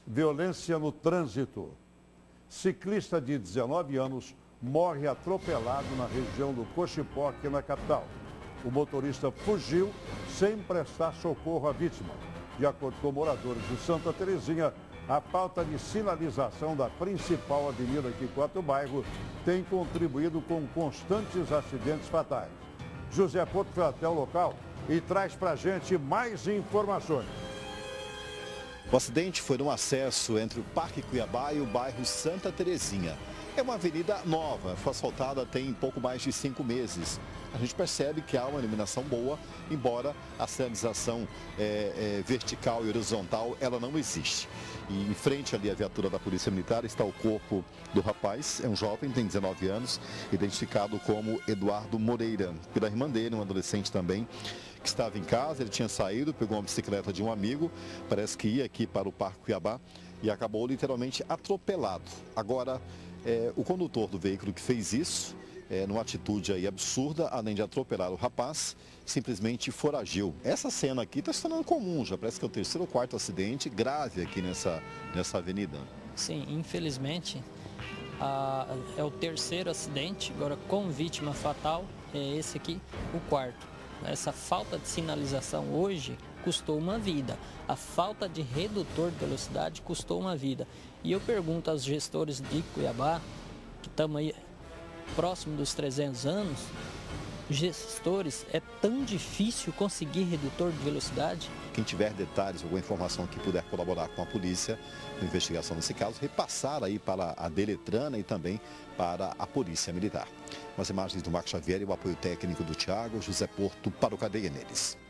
Violência no trânsito. Ciclista de 19 anos morre atropelado na região do Cochipoque, na capital. O motorista fugiu sem prestar socorro à vítima. De acordo com moradores de Santa Terezinha, a falta de sinalização da principal avenida que corta o bairro tem contribuído com constantes acidentes fatais. José Porto foi até o local e traz para a gente mais informações. O acidente foi no acesso entre o Parque Cuiabá e o bairro Santa Terezinha. É uma avenida nova, foi asfaltada tem pouco mais de 5 meses. A gente percebe que há uma iluminação boa, embora a sinalização vertical e horizontal ela não existe. E em frente ali à viatura da Polícia Militar está o corpo do rapaz, é um jovem, tem 19 anos, identificado como Eduardo Moreira, pela irmã dele, um adolescente também, que estava em casa, ele tinha saído, pegou uma bicicleta de um amigo, parece que ia aqui para o Parque Cuiabá e acabou literalmente atropelado. Agora, o condutor do veículo que fez isso, numa atitude aí absurda, além de atropelar o rapaz, simplesmente foragiu. Essa cena aqui está se tornando comum, já parece que é o terceiro ou quarto acidente grave aqui nessa avenida. Sim, infelizmente, é o terceiro acidente, agora com vítima fatal, é esse aqui, o quarto. Essa falta de sinalização hoje custou uma vida. A falta de redutor de velocidade custou uma vida. E eu pergunto aos gestores de Cuiabá, que estamos aí próximo dos 300 anos, gestores, é tão difícil conseguir redutor de velocidade? Quem tiver detalhes, alguma informação que puder colaborar com a polícia na investigação desse caso, repassar aí para a Deletrana e também para a Polícia Militar. Com as imagens do Marcos Xavier e o apoio técnico do Thiago, José Porto para o Cadeia Neles.